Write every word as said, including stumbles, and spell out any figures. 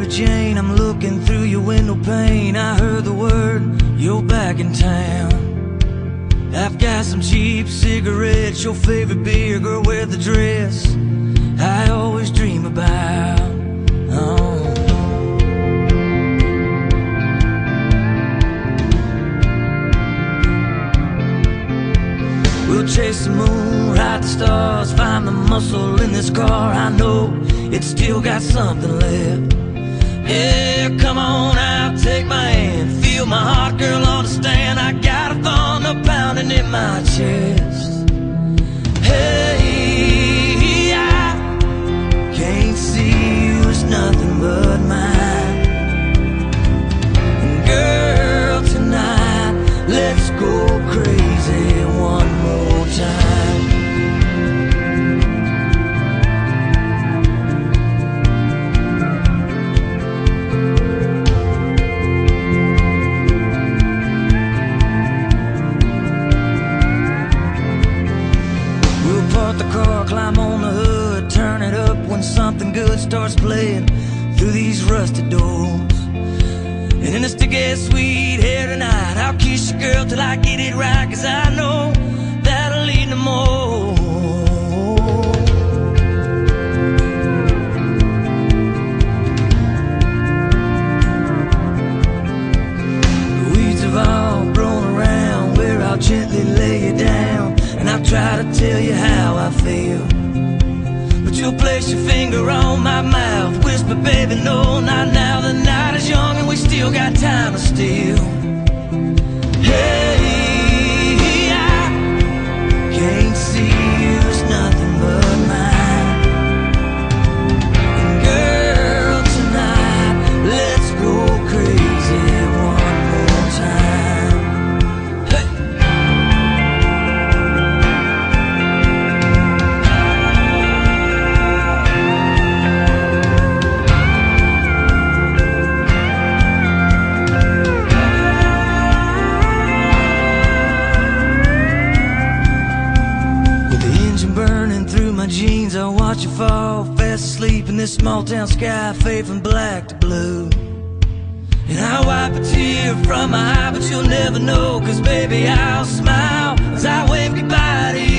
Mary Jane, I'm looking through your window pane. I heard the word, you're back in town. I've got some cheap cigarettes, your favorite beer, girl, wear the dress I always dream about. Oh. We'll chase the moon, ride the stars, find the muscle in this car. I know it's still got something left. Yeah, come on out, take my hand, feel my heart, girl, understand. I got a thunder pounding in my chest. Hey, I can't see you as nothing but mine. And girl, tonight, let's go crazy one more time. Climb on the hood, turn it up when something good starts playing through these rusted doors. And in the stick-ass sweet hair tonight, I'll kiss you, girl, till I get it right, 'cause I know that'll lead to more. The weeds have all grown around where I'll gently lay you down, and I'll try to tell you how I feel, but you'll place your finger on my mouth, whisper, baby, no, not now. The night is young and we still got time to steal. Hey, I can't see you as nothing but mine. And girl, tonight, let's go crazy one more time. Hey. Jeans, I watch you fall fast asleep in this small town sky, fade from black to blue. And I wipe a tear from my eye, but you'll never know, 'cause baby, I'll smile as I wave goodbye to you.